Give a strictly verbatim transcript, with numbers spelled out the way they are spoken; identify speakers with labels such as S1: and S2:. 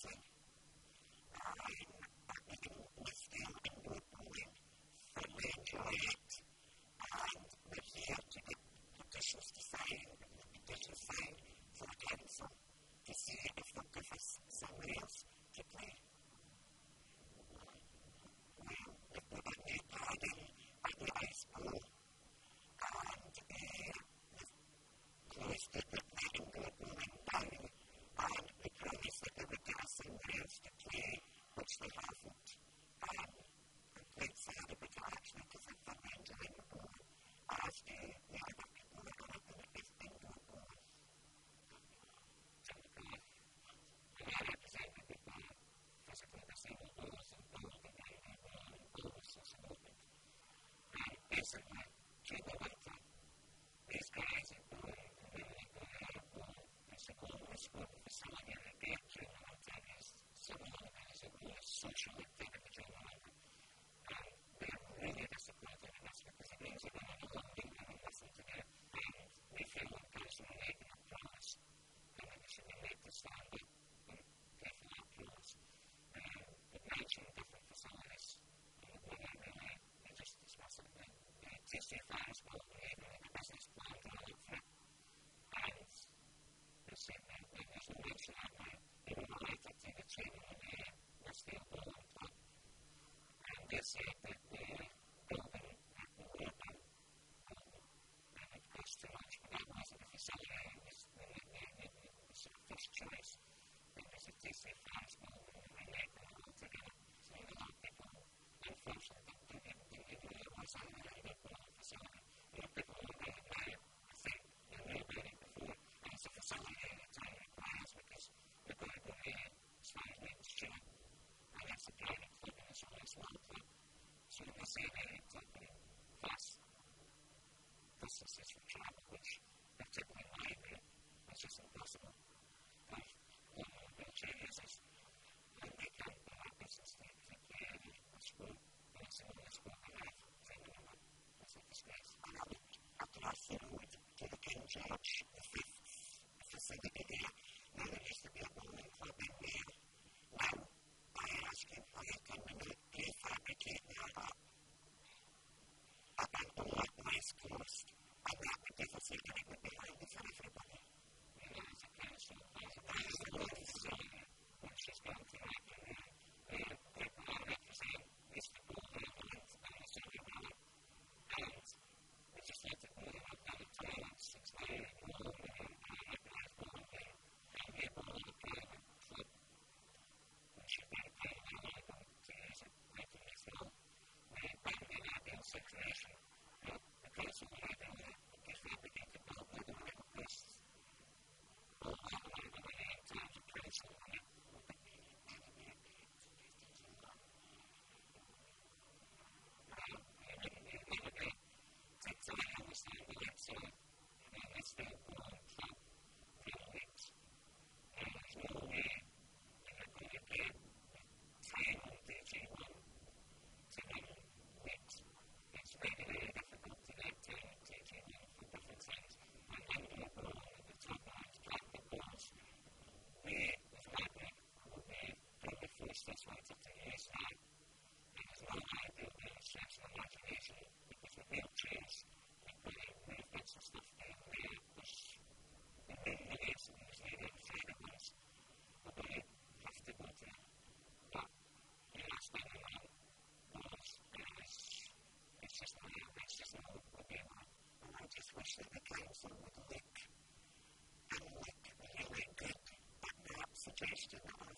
S1: dancing. I'm acting with you and we're doing thoroughly enjoy it. And we're here to get petitions to sign, the petitions signed for the council to see if they'll give us some rails to play. Well, we've got a new garden at the ice bowl, and uh, they've closed it with letting go going down, and they promised that they would get us some rails to play, which they haven't. Um, I'm quite sad about it actually, because I've been enjoying the bowl, as do the other people that are up in this indoor bowl. I represent the people physically disabled bowls and bowls and mainly bowls as a movement. And basically, during the winter, these guys are going to really go out of bowl. It's a bowl with sport facility and a game during the winter is similar as a more social activity during the winter. And they're really disappointed in this because it means they're going to go and meet and listen to them. And they feel like there's no making a promise and that they should be made to stand up and pay for that promise. Um, but mentioning different facilities, and when they really, they just discuss it. The, the T C fans will even make a business plan to look for it. And they say that there's no mention of that. They were related to the training of the Westfield Bowling Club. And they said that the building at the open and it cost too much, but that wasn't the facility, it was the, the, the, the, the sort of first choice. It was a T C fans building and they made them all together. So a lot of people, unfortunately, didn't even think they knew it was a really bowling facility. A lot of people know about it now, I think they knew about it before, and it's a facility that time requires because we're going to go there as far as we can shoot. And it's a private club and it's only a small club. So in this area, it's open fast distances for travel, which particularly in my area, is just impossible. I've known of wheelchair users, and they can't go that distance to play any sport, and it's the only sport they have training on it. It's a disgrace. And I'll be after I followed to the King George the fifth facility there. Now there used to be a bowling club in there. Now, I ask him how you can prefabricate that up up on the West Coast, and that would give us a little bit behind it for everybody. You know, as a council, as a bowling facility, which is going to happen, and people I represent is the bowling and the Surrey Valley, and we just let it go up on the toilets, it's there, and all of them, and I recognise bowling there, and we bowl in a private club. We should be paying a lot of them to use it, making it well. We abandon the ideal situation. Well, the council will have a prefabricated build with the right places. All that will have a way in terms of council and it will be anywhere too long. Well, it wouldn't be another day. Takes I understand the next one. And it's the bowling club ten weeks. And there's no way you're going to get time on D G one to run weeks. It's very, very difficult to get time on D G one for different things. And indoor bowling at the top of its practical bowls, we, as Maureen, will be probably forced this winter to use that. It is not ideal by any stretch of the imagination because the wheelchairs and putting movements and stuff down there, there's the main areas and there's the outside ones that we have to go to. But you know, standing on bowls is it's just not it's just not what we want. And I just wish that the council would look and look really good at that suggestion that I